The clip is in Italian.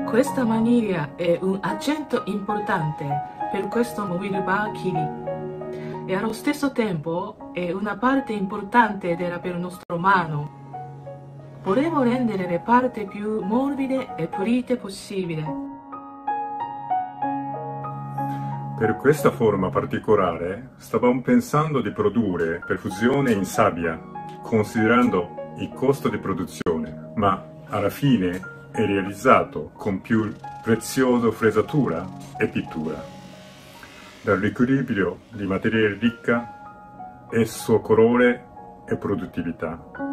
Questa maniera è un accento importante per questo Mobilba Kiri e allo stesso tempo è una parte importante della per il nostro mano. Volevo rendere le parti più morbide e pulite possibile. Per questa forma particolare stavamo pensando di produrre perfusione in sabbia, considerando il costo di produzione, ma alla fine è realizzato con più preziosa fresatura e pittura. Dall'equilibrio di materia ricca e suo colore e produttività.